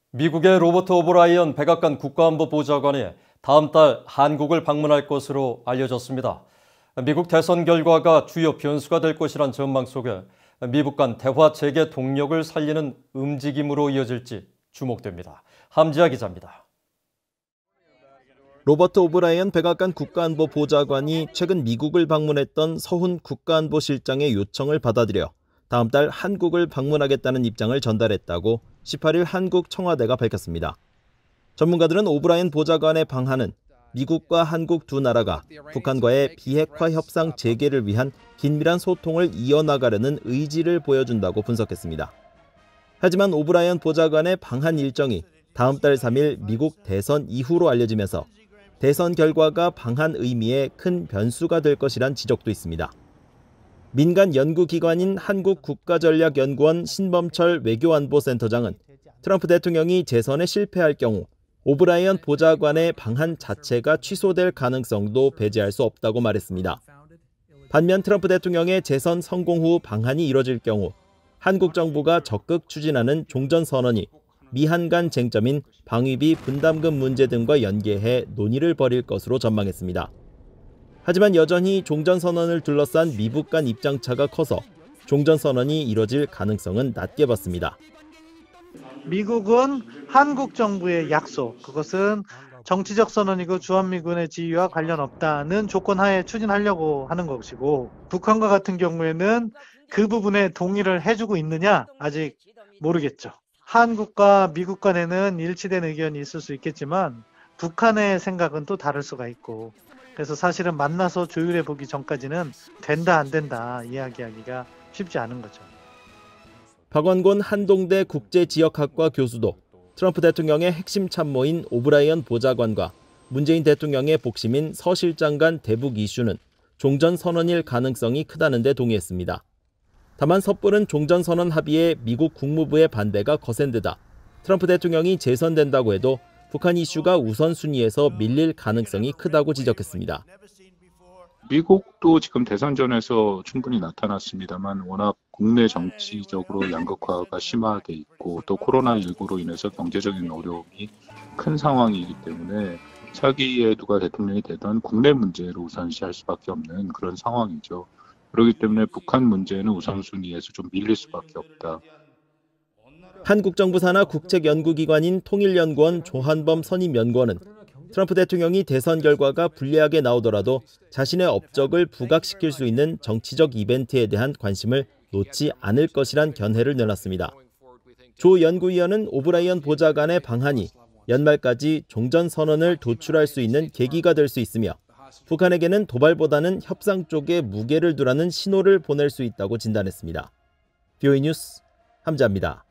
미국의 로버트 오브라이언 백악관 국가안보보좌관이 다음 달 한국을 방문할 것으로 알려졌습니다. 미국 대선 결과가 주요 변수가 될 것이란 전망 속에 미국 간 대화 재개 동력을 살리는 움직임으로 이어질지 주목됩니다. 함지아 기자입니다. 로버트 오브라이언 백악관 국가안보보좌관이 최근 미국을 방문했던 서훈 국가안보실장의 요청을 받아들여 다음 달 한국을 방문하겠다는 입장을 전달했다고 18일 한국 청와대가 밝혔습니다. 전문가들은 오브라이언 보좌관의 방한은 미국과 한국 두 나라가 북한과의 비핵화 협상 재개를 위한 긴밀한 소통을 이어나가려는 의지를 보여준다고 분석했습니다. 하지만 오브라이언 보좌관의 방한 일정이 다음 달 3일 미국 대선 이후로 알려지면서 대선 결과가 방한 의미에 큰 변수가 될 것이란 지적도 있습니다. 민간 연구기관인 한국국가전략연구원 신범철 외교안보센터장은 트럼프 대통령이 재선에 실패할 경우 오브라이언 보좌관의 방한 자체가 취소될 가능성도 배제할 수 없다고 말했습니다. 반면 트럼프 대통령의 재선 성공 후 방한이 이뤄질 경우 한국 정부가 적극 추진하는 종전선언이 미한 간 쟁점인 방위비 분담금 문제 등과 연계해 논의를 벌일 것으로 전망했습니다. 하지만 여전히 종전선언을 둘러싼 미국 간 입장차가 커서 종전선언이 이뤄질 가능성은 낮게 봤습니다. 미국은 한국 정부의 약속, 그것은 정치적 선언이고 주한미군의 지위와 관련 없다는 조건 하에 추진하려고 하는 것이고, 북한과 같은 경우에는 그 부분에 동의를 해주고 있느냐 아직 모르겠죠. 한국과 미국 간에는 일치된 의견이 있을 수 있겠지만 북한의 생각은 또 다를 수가 있고, 그래서 사실은 만나서 조율해 보기 전까지는 된다 안 된다 이야기하기가 쉽지 않은 거죠. 박원곤 한동대 국제지역학과 교수도 트럼프 대통령의 핵심 참모인 오브라이언 보좌관과 문재인 대통령의 복심인 서 실장 간 대북 이슈는 종전선언일 가능성이 크다는 데 동의했습니다. 다만 섣부른 종전선언 합의에 미국 국무부의 반대가 거센 데다 트럼프 대통령이 재선된다고 해도 북한 이슈가 우선순위에서 밀릴 가능성이 크다고 지적했습니다. 미국도 지금 대선전에서 충분히 나타났습니다만 워낙 국내 정치적으로 양극화가 심화돼 있고 또 코로나19로 인해서 경제적인 어려움이 큰 상황이기 때문에 차기에 누가 대통령이 되던 국내 문제를 우선시할 수밖에 없는 그런 상황이죠. 그렇기 때문에 북한 문제는 우선순위에서 좀 밀릴 수밖에 없다. 한국 정부 산하 국책연구기관인 통일연구원 조한범 선임연구원은 트럼프 대통령이 대선 결과가 불리하게 나오더라도 자신의 업적을 부각시킬 수 있는 정치적 이벤트에 대한 관심을 놓지 않을 것이란 견해를 내놨습니다. 조 연구위원은 오브라이언 보좌관의 방한이 연말까지 종전선언을 도출할 수 있는 계기가 될 수 있으며 북한에게는 도발보다는 협상 쪽에 무게를 두라는 신호를 보낼 수 있다고 진단했습니다. VOA 뉴스 함지아입니다.